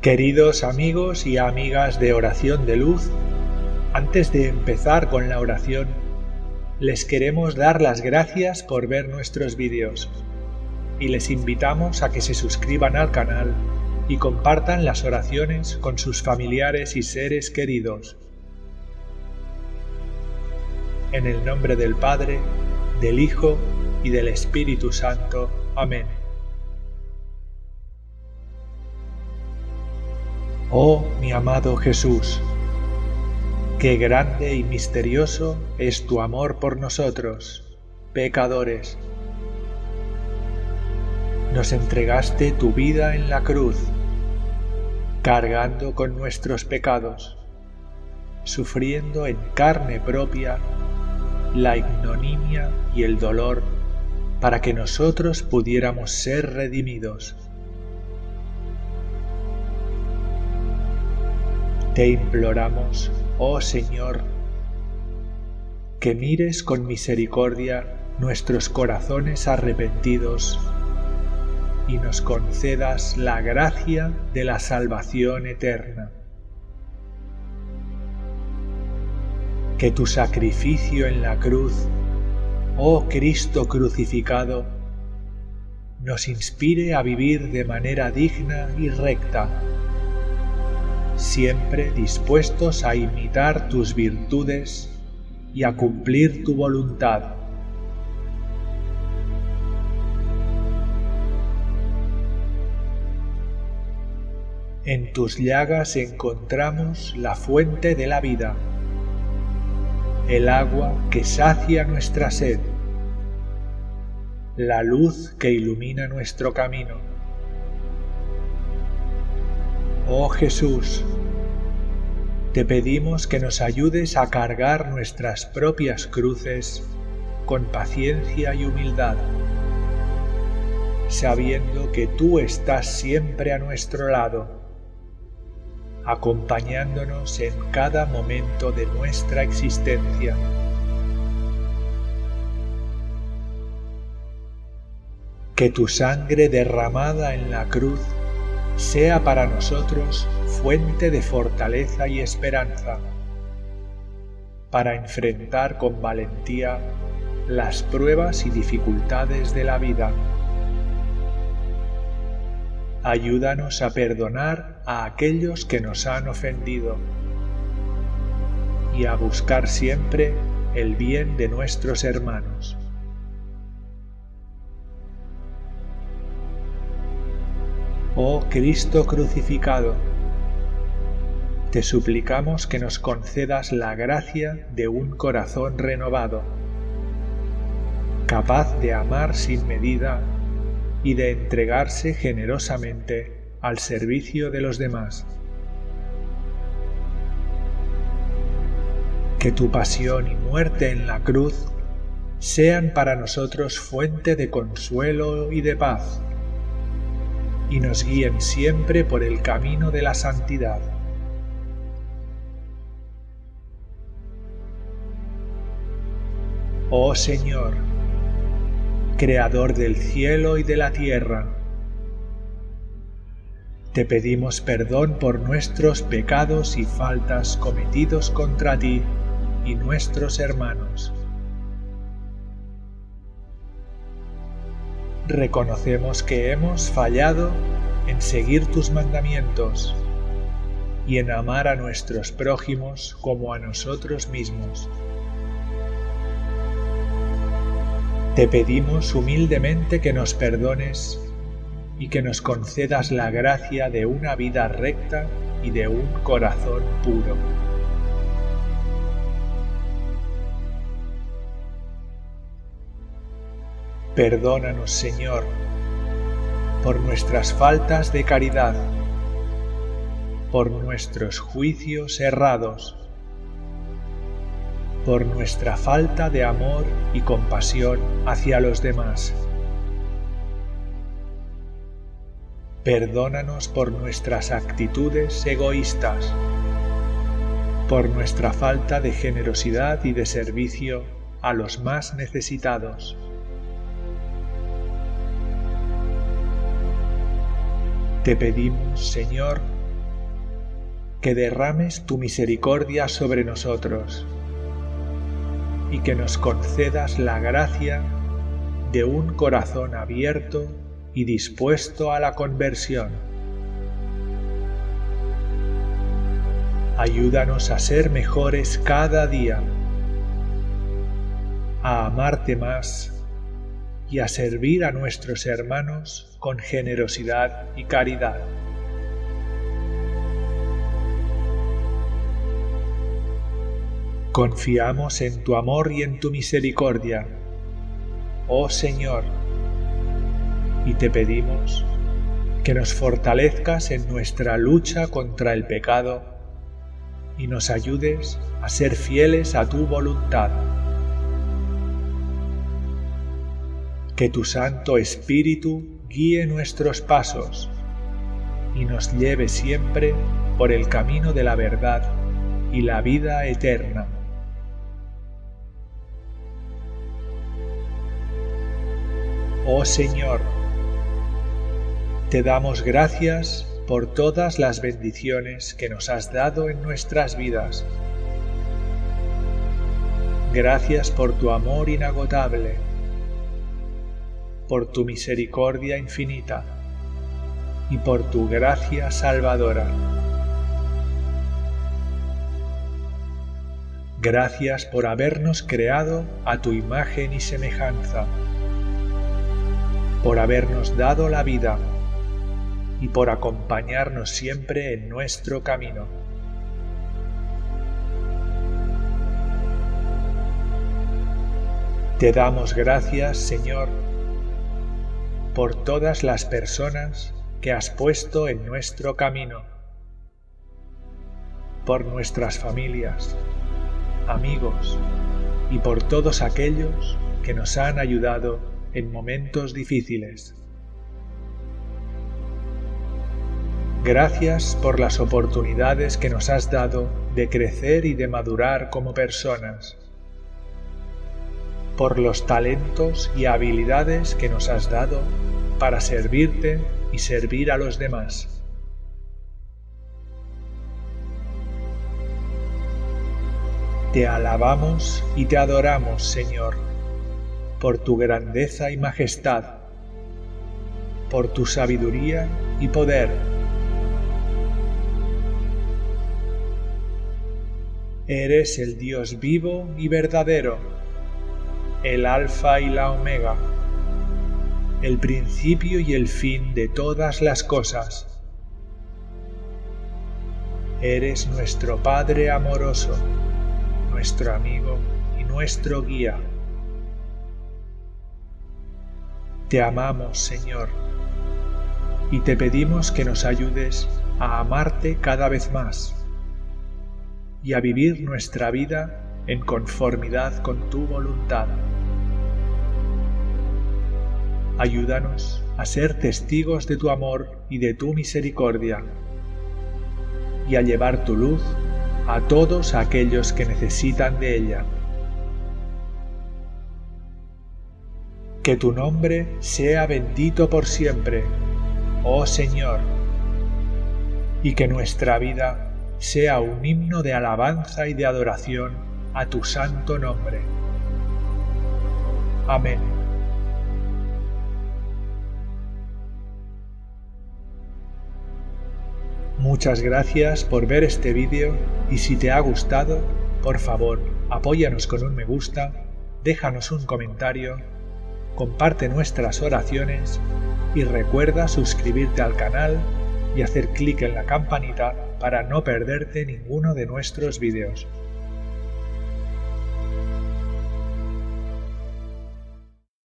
Queridos amigos y amigas de Oración de Luz, antes de empezar con la oración, les queremos dar las gracias por ver nuestros vídeos y les invitamos a que se suscriban al canal y compartan las oraciones con sus familiares y seres queridos. En el nombre del Padre, del Hijo y del Espíritu Santo. Amén. Oh mi amado Jesús, qué grande y misterioso es tu amor por nosotros, pecadores. Nos entregaste tu vida en la cruz, cargando con nuestros pecados, sufriendo en carne propia la ignominia y el dolor para que nosotros pudiéramos ser redimidos. Te imploramos, oh Señor, que mires con misericordia nuestros corazones arrepentidos y nos concedas la gracia de la salvación eterna. Que tu sacrificio en la cruz, oh Cristo crucificado, nos inspire a vivir de manera digna y recta, siempre dispuestos a imitar tus virtudes y a cumplir tu voluntad. En tus llagas encontramos la fuente de la vida, el agua que sacia nuestra sed, la luz que ilumina nuestro camino. Oh Jesús, te pedimos que nos ayudes a cargar nuestras propias cruces con paciencia y humildad, sabiendo que tú estás siempre a nuestro lado, acompañándonos en cada momento de nuestra existencia. Que tu sangre derramada en la cruz sea para nosotros fuente de fortaleza y esperanza, para enfrentar con valentía las pruebas y dificultades de la vida. Ayúdanos a perdonar a aquellos que nos han ofendido y a buscar siempre el bien de nuestros hermanos. Oh Cristo crucificado, te suplicamos que nos concedas la gracia de un corazón renovado, capaz de amar sin medida y de entregarse generosamente al servicio de los demás. Que tu pasión y muerte en la cruz sean para nosotros fuente de consuelo y de paz, y nos guíen siempre por el camino de la santidad. Oh Señor, Creador del cielo y de la tierra, te pedimos perdón por nuestros pecados y faltas cometidos contra ti y nuestros hermanos. Reconocemos que hemos fallado en seguir tus mandamientos y en amar a nuestros prójimos como a nosotros mismos. Te pedimos humildemente que nos perdones y que nos concedas la gracia de una vida recta y de un corazón puro. Perdónanos, Señor, por nuestras faltas de caridad, por nuestros juicios errados, por nuestra falta de amor y compasión hacia los demás. Perdónanos por nuestras actitudes egoístas, por nuestra falta de generosidad y de servicio a los más necesitados. Te pedimos, Señor, que derrames tu misericordia sobre nosotros y que nos concedas la gracia de un corazón abierto y dispuesto a la conversión. Ayúdanos a ser mejores cada día, a amarte más y a servir a nuestros hermanos con generosidad y caridad. Confiamos en tu amor y en tu misericordia, oh Señor, y te pedimos que nos fortalezcas en nuestra lucha contra el pecado y nos ayudes a ser fieles a tu voluntad. Que tu Santo Espíritu guíe nuestros pasos y nos lleve siempre por el camino de la verdad y la vida eterna. Oh Señor, te damos gracias por todas las bendiciones que nos has dado en nuestras vidas. Gracias por tu amor inagotable, por tu misericordia infinita y por tu gracia salvadora. Gracias por habernos creado a tu imagen y semejanza, por habernos dado la vida y por acompañarnos siempre en nuestro camino. Te damos gracias, Señor, por todas las personas que has puesto en nuestro camino, por nuestras familias, amigos y por todos aquellos que nos han ayudado en momentos difíciles. Gracias por las oportunidades que nos has dado de crecer y de madurar como personas, por los talentos y habilidades que nos has dado para servirte y servir a los demás. Te alabamos y te adoramos, Señor, por tu grandeza y majestad, por tu sabiduría y poder. Eres el Dios vivo y verdadero, el Alfa y la Omega, el principio y el fin de todas las cosas. Eres nuestro Padre amoroso, nuestro amigo y nuestro guía. Te amamos, Señor, y te pedimos que nos ayudes a amarte cada vez más y a vivir nuestra vida en conformidad con tu voluntad. Ayúdanos a ser testigos de tu amor y de tu misericordia y a llevar tu luz a todos aquellos que necesitan de ella. Que tu nombre sea bendito por siempre, oh Señor, y que nuestra vida sea un himno de alabanza y de adoración a tu santo nombre. Amén. Muchas gracias por ver este vídeo y si te ha gustado, por favor, apóyanos con un me gusta, déjanos un comentario, comparte nuestras oraciones y recuerda suscribirte al canal y hacer clic en la campanita para no perderte ninguno de nuestros vídeos.